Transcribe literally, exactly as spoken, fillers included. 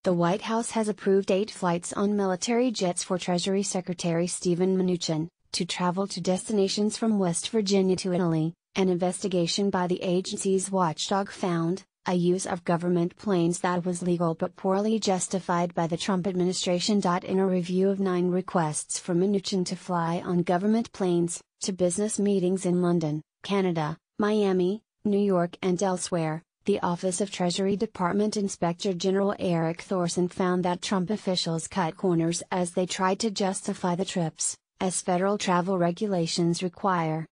The White House has approved eight flights on military jets for Treasury Secretary Steven Mnuchin, to travel to destinations from West Virginia to Italy. An investigation by the agency's watchdog found a use of government planes that was legal but poorly justified by the Trump administration. In a review of nine requests for Mnuchin to fly on government planes, to business meetings in London, Canada, Miami, New York and elsewhere, the Office of Treasury Department Inspector General Eric Thorson found that Trump officials cut corners as they tried to justify the trips, as federal travel regulations require.